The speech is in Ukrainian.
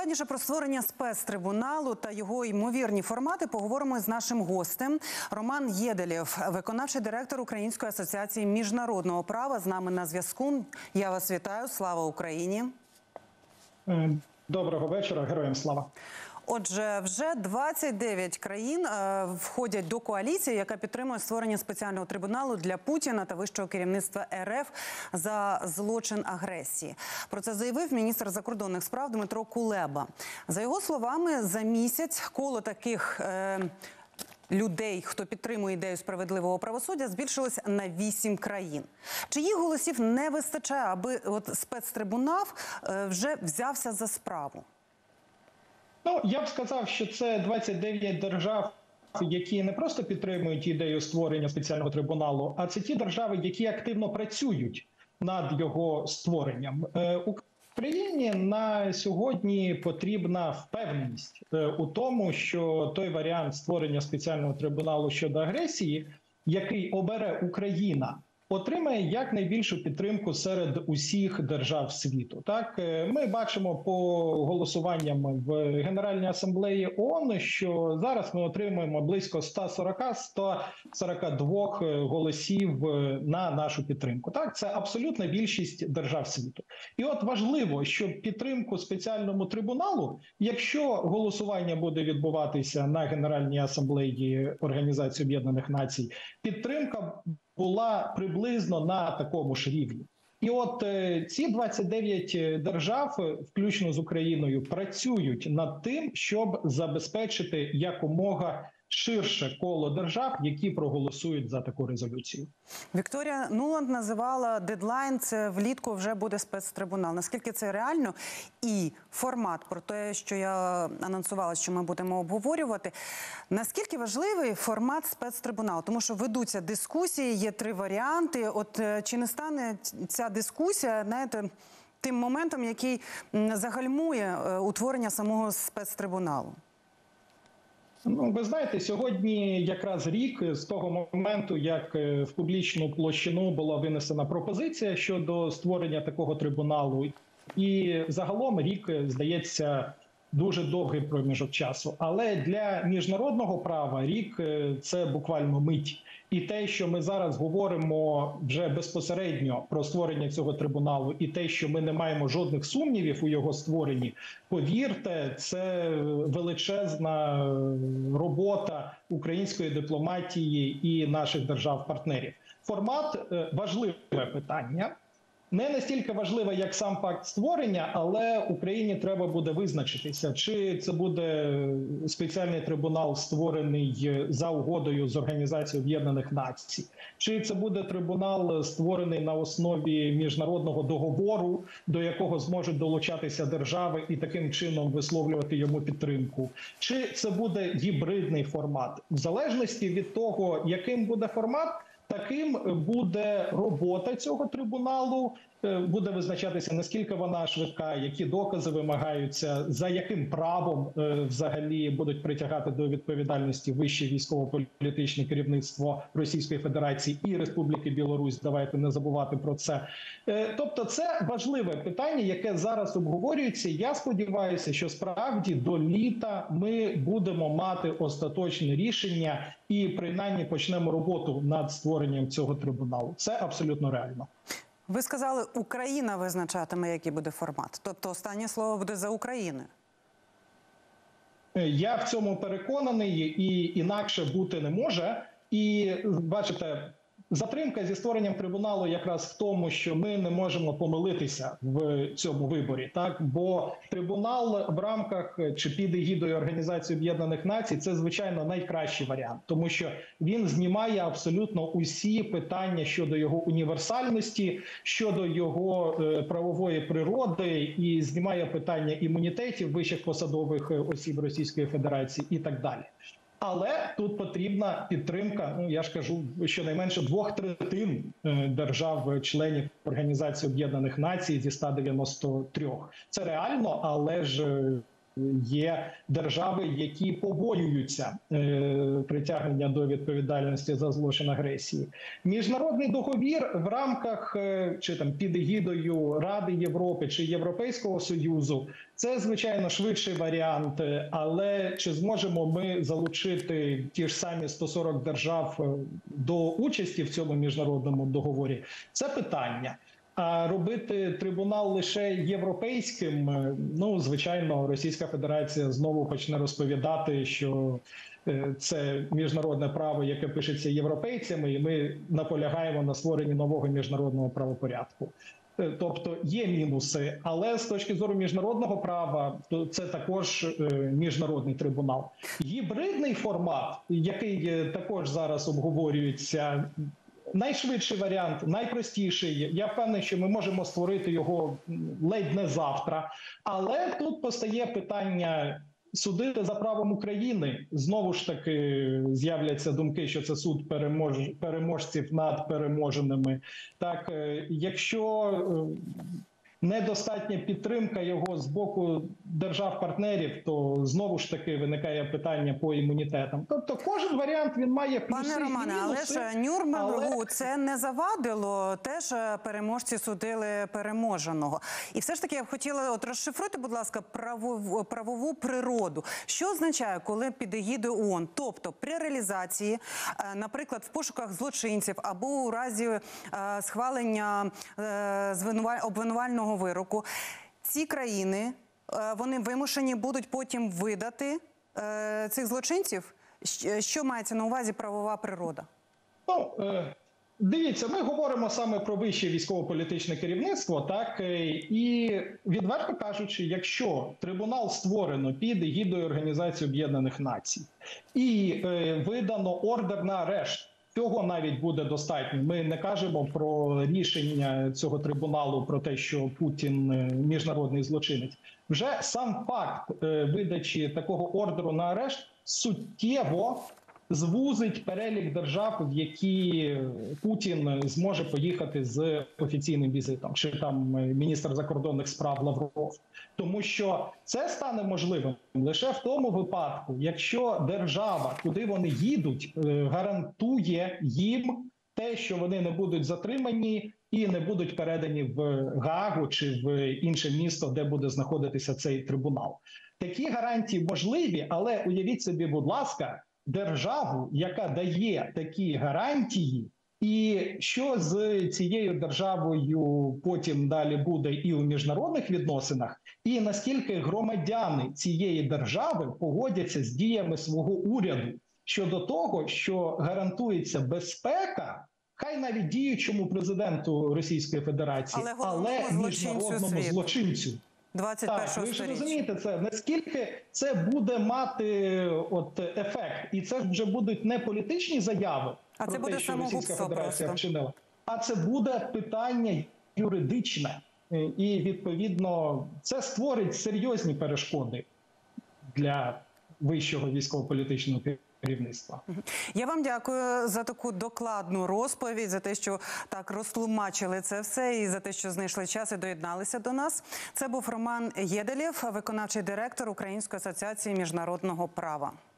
Докладніше про створення спецтрибуналу та його ймовірні формати поговоримо з нашим гостем. Роман Єделєв, виконавчий директор Української асоціації міжнародного права, з нами на зв'язку. Я вас вітаю. Слава Україні! Доброго вечора. Героям слава! Отже, вже 29 країн входять до коаліції, яка підтримує створення спеціального трибуналу для Путіна та вищого керівництва РФ за злочин агресії. Про це заявив міністр закордонних справ Дмитро Кулеба. За його словами, за місяць коло таких людей, хто підтримує ідею справедливого правосуддя, збільшилось на 8 країн. Чиїх голосів не вистачає, аби спецтрибунал вже взявся за справу? Ну, я б сказав, що це 29 держав, які не просто підтримують ідею створення спеціального трибуналу, а це ті держави, які активно працюють над його створенням. Україні на сьогодні потрібна впевненість у тому, що той варіант створення спеціального трибуналу щодо агресії, який обере Україна, отримає якнайбільшу підтримку серед усіх держав світу. Так, ми бачимо по голосуванням в Генеральній асамблеї ООН, що зараз ми отримуємо близько 140-142 голосів на нашу підтримку. Так, це абсолютна більшість держав світу. І от важливо, щоб підтримку спеціальному трибуналу, якщо голосування буде відбуватися на Генеральній асамблеї Організації Об'єднаних Націй, підтримка була приблизно на такому ж рівні. І от ці 29 держав, включно з Україною, працюють над тим, щоб забезпечити якомога ширше коло держав, які проголосують за таку резолюцію. Вікторія Нуланд називала дедлайн, це влітку вже буде спецтрибунал. Наскільки це реально? І формат, про те, що я анонсувала, що ми будемо обговорювати. Наскільки важливий формат спецтрибуналу? Тому що ведуться дискусії, є 3 варіанти. От чи не стане ця дискусія, знаєте, тим моментом, який загальмує утворення самого спецтрибуналу? Ну, ви знаєте, сьогодні якраз рік з того моменту, як в публічну площину була винесена пропозиція щодо створення такого трибуналу. І загалом рік, здається, дуже довгий проміжок часу. Але для міжнародного права рік – це буквально мить. І те, що ми зараз говоримо вже безпосередньо про створення цього трибуналу, і те, що ми не маємо жодних сумнівів у його створенні, повірте, це величезна робота української дипломатії і наших держав-партнерів. Формат – важливе питання. Не настільки важливе, як сам факт створення, але Україні треба буде визначитися, чи це буде спеціальний трибунал, створений за угодою з Організацією Об'єднаних Націй, чи це буде трибунал, створений на основі міжнародного договору, до якого зможуть долучатися держави і таким чином висловлювати йому підтримку, чи це буде гібридний формат. В залежності від того, яким буде формат, таким буде робота цього трибуналу, буде визначатися, наскільки вона швидка, які докази вимагаються, за яким правом взагалі будуть притягати до відповідальності вище військово-політичне керівництво Російської Федерації і Республіки Білорусь. Давайте не забувати про це. Тобто це важливе питання, яке зараз обговорюється. Я сподіваюся, що справді до літа ми будемо мати остаточне рішення і принаймні почнемо роботу над створенням цього трибуналу. Це абсолютно реально. Ви сказали, Україна визначатиме, який буде формат. Тобто останнє слово буде за Україною. Я в цьому переконаний, і інакше бути не може. І, бачите, затримка зі створенням трибуналу якраз в тому, що ми не можемо помилитися в цьому виборі. Так? Бо трибунал в рамках чи під егідою Організації Об'єднаних Націй – це, звичайно, найкращий варіант. Тому що він знімає абсолютно усі питання щодо його універсальності, щодо його правової природи і знімає питання імунітетів вищих посадових осіб Російської Федерації і так далі. Але тут потрібна підтримка, ну я ж кажу, щонайменше 2/3 держав-членів Організації Об'єднаних Націй зі 193. Це реально, але ж Є держави, які побоюються притягнення до відповідальності за злочин агресії. Міжнародний договір в рамках чи там під егідою Ради Європи чи Європейського Союзу – це, звичайно, швидший варіант, але чи зможемо ми залучити ті ж самі 140 держав до участі в цьому міжнародному договорі – це питання. А робити трибунал лише європейським, ну, звичайно, Російська Федерація знову почне розповідати, що це міжнародне право, яке пишеться європейцями, і ми наполягаємо на створенні нового міжнародного правопорядку. Тобто є мінуси, але з точки зору міжнародного права, то це також міжнародний трибунал. Гібридний формат, який також зараз обговорюється, найшвидший варіант, найпростіший. Я впевнений, що ми можемо створити його ледь не завтра. Але тут постає питання судити за правом України. Знову ж таки з'являться думки, що це суд переможців над переможеними. Так, якщо недостатня підтримка його з боку держав-партнерів, то знову ж таки виникає питання по імунітетам. Тобто кожен варіант він має плюси. Пане Романе, але ж Нюрнбергу це не завадило. Теж переможці судили переможеного. І все ж таки я б хотіла, розшифруйте, будь ласка, правову природу. Що означає, коли під егідою ООН? Тобто при реалізації, наприклад, в пошуках злочинців або у разі схвалення обвинувального вироку, ці країни, вони вимушені будуть потім видати цих злочинців? Що мається на увазі правова природа? Ну, дивіться, ми говоримо саме про вище військово-політичне керівництво, так, і відверто кажучи, якщо трибунал створено під егідою Організації Об'єднаних Націй і видано ордер на арешт, цього навіть буде достатньо. Ми не кажемо про рішення цього трибуналу, про те, що Путін міжнародний злочинець. Вже сам факт видачі такого ордеру на арешт суттєво звузить перелік держав, в які Путін зможе поїхати з офіційним візитом, чи там міністр закордонних справ Лавров. Тому що це стане можливим лише в тому випадку, якщо держава, куди вони їдуть, гарантує їм те, що вони не будуть затримані і не будуть передані в Гаагу чи в інше місто, де буде знаходитися цей трибунал. Такі гарантії можливі, але уявіть собі, будь ласка, державу, яка дає такі гарантії, і що з цією державою потім далі буде і у міжнародних відносинах, і наскільки громадяни цієї держави погодяться з діями свого уряду щодо того, що гарантується безпека, хай навіть діючому президенту Російської Федерації, але міжнародному злочинцю. 21-го так, ви ж сторіччя. розумієте це, наскільки це буде мати ефект. І це вже будуть не політичні заяви, а це про буде те, що Російська Федерація просто вчинила, а це буде питання юридичне. І, відповідно, це створить серйозні перешкоди для вищого військово-політичного керівництва. Я вам дякую за таку докладну розповідь, за те, що так розтлумачили це все і за те, що знайшли час і доєдналися до нас. Це був Роман Єделєв, виконавчий директор Української асоціації міжнародного права.